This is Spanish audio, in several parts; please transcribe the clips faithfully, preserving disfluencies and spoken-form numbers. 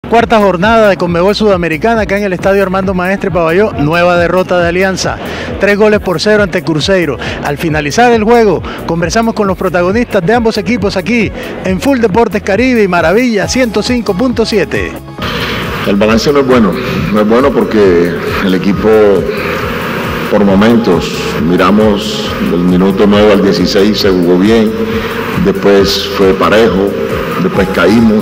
Cuarta jornada de Conmebol Sudamericana acá en el Estadio Armando Maestre Pavalló. Nueva derrota de Alianza. Tres goles por cero ante Cruzeiro. Al finalizar el juego, conversamos con los protagonistas de ambos equipos aquí en Full Deportes Caribe y Maravilla ciento cinco punto siete. El balance no es bueno. No es bueno porque el equipo, por momentos, miramos del minuto nueve al dieciséis, se jugó bien. Después fue parejo. Después caímos.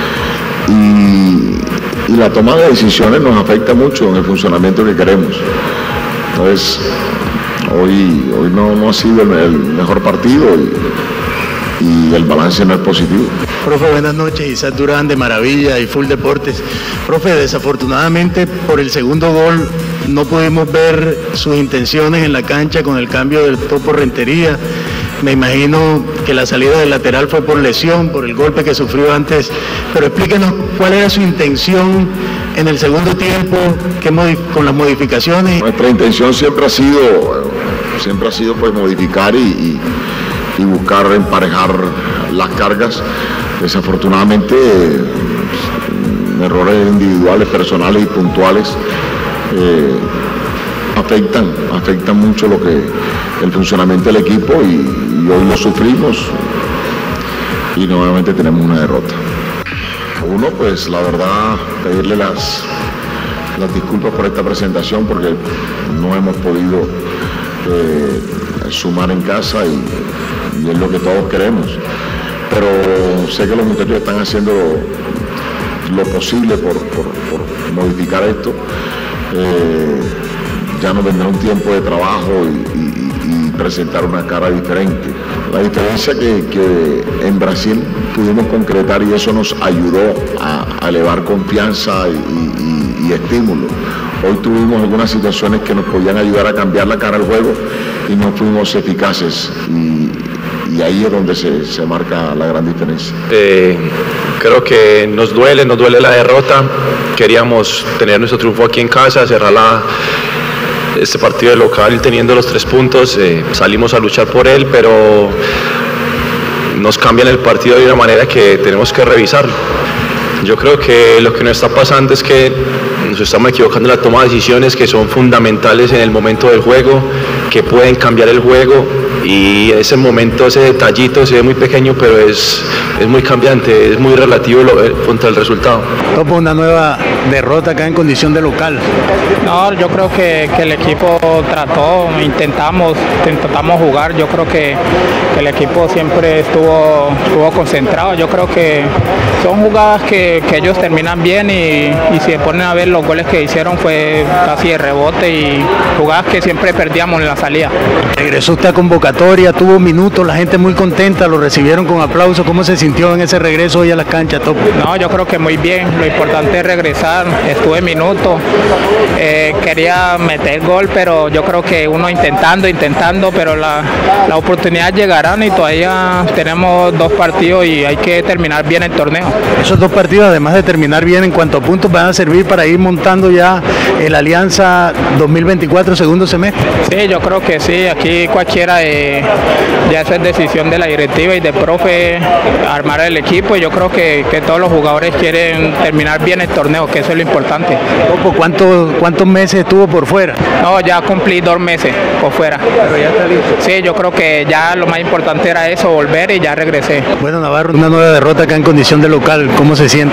Y, y la toma de decisiones nos afecta mucho en el funcionamiento que queremos. Entonces, hoy, hoy no, no ha sido el, el mejor partido y, y el balance no es positivo. Profe, buenas noches. Isaac Durán de Maravilla y Full Deportes. Profe, desafortunadamente por el segundo gol no pudimos ver sus intenciones en la cancha con el cambio del Topo Rentería. Me imagino que la salida del lateral fue por lesión, por el golpe que sufrió antes, pero explíquenos cuál era su intención en el segundo tiempo, qué con las modificaciones. Nuestra intención siempre ha sido, siempre ha sido pues modificar y, y, y buscar emparejar las cargas. Desafortunadamente, errores individuales, personales y puntuales eh, afectan, afectan mucho lo que el funcionamiento del equipo y, y hoy lo sufrimos y nuevamente tenemos una derrota. Uno, pues la verdad, pedirle las, las disculpas por esta presentación porque no hemos podido eh, sumar en casa y, y es lo que todos queremos. Pero sé que los muchachos están haciendo lo, lo posible por, por, por modificar esto. Eh, ya nos vendrá un tiempo de trabajo y, y, y presentar una cara diferente. La diferencia que, que en Brasil pudimos concretar y eso nos ayudó a, a elevar confianza y, y, y estímulo. Hoy tuvimos algunas situaciones que nos podían ayudar a cambiar la cara al juego y no fuimos eficaces y, y ahí es donde se, se marca la gran diferencia. Eh, creo que nos duele, nos duele la derrota. Queríamos tener nuestro triunfo aquí en casa, cerrar la este partido de local teniendo los tres puntos, eh, salimos a luchar por él, pero nos cambian el partido de una manera que tenemos que revisarlo. Yo creo que lo que nos está pasando es que nos estamos equivocando en la toma de decisiones que son fundamentales en el momento del juego, que pueden cambiar el juego y ese momento, ese detallito se ve muy pequeño, pero es, es muy cambiante, es muy relativo lo, contra el resultado. Topo, una nueva derrota acá en condición de local. No, yo creo que, que el equipo trató, intentamos, intentamos jugar, yo creo que, que el equipo siempre estuvo, estuvo concentrado, yo creo que son jugadas que, que ellos terminan bien y, y si se ponen a ver los goles que hicieron fue casi de rebote y jugadas que siempre perdíamos en la salida. Regresó usted a convocatoria, tuvo minutos, la gente muy contenta, lo recibieron con aplausos. ¿Cómo se sintió en ese regreso hoy a las canchas, Topo? No, yo creo que muy bien, lo importante es regresar, estuve minutos, eh, quería meter gol, pero yo creo que uno intentando, intentando, pero la, la oportunidad llegarán y todavía tenemos dos partidos y hay que terminar bien el torneo. Esos dos partidos, además de terminar bien en cuanto a puntos, van a servir para ir montando ya el Alianza dos mil veinticuatro segundo semestre. Sí, yo creo que sí, aquí cualquiera de, ya esa es decisión de la directiva y de profe armar el equipo y yo creo que, que todos los jugadores quieren terminar bien el torneo, que eso es lo importante. ¿Cuántos, cuántos meses estuvo por fuera? No, ya cumplí dos meses por fuera. Pero ya está listo. Sí, yo creo que ya lo más importante era eso, volver y ya regresé. Bueno, Navarro, una nueva derrota acá en condición de local, ¿cómo se siente?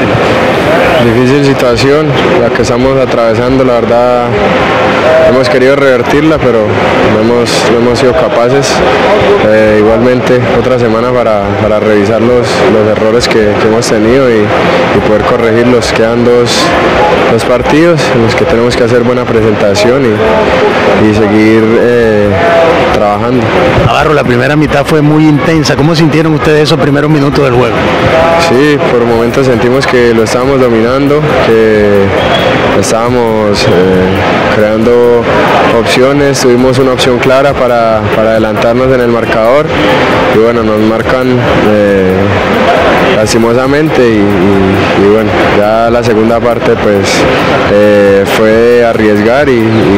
Difícil situación, la que estamos atravesando, la verdad hemos querido revertirla, pero no hemos, no hemos sido capaces. Eh, igualmente, otra semana para, para revisar los, los errores que, que hemos tenido y, y poder corregirlos. Quedan dos, dos partidos en los que tenemos que hacer buena presentación y, y seguir eh, trabajando. Navarro, la primera mitad fue muy intensa. ¿Cómo sintieron ustedes esos primeros minutos del juego? Sí, por momentos sentimos que lo estábamos dominando, que estábamos eh, creando opciones, tuvimos una opción clara para, para adelantarnos en el marcador y bueno, nos marcan eh, lastimosamente y, y, y bueno, ya la segunda parte pues eh, fue arriesgar y,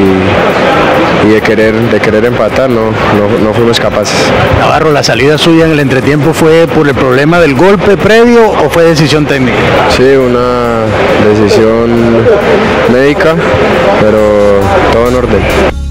y, y de querer de querer empatar, no, no, no fuimos capaces. Navarro, ¿la salida suya en el entretiempo fue por el problema del golpe previo o fue decisión técnica? Sí, una decisión médica, pero todo en orden.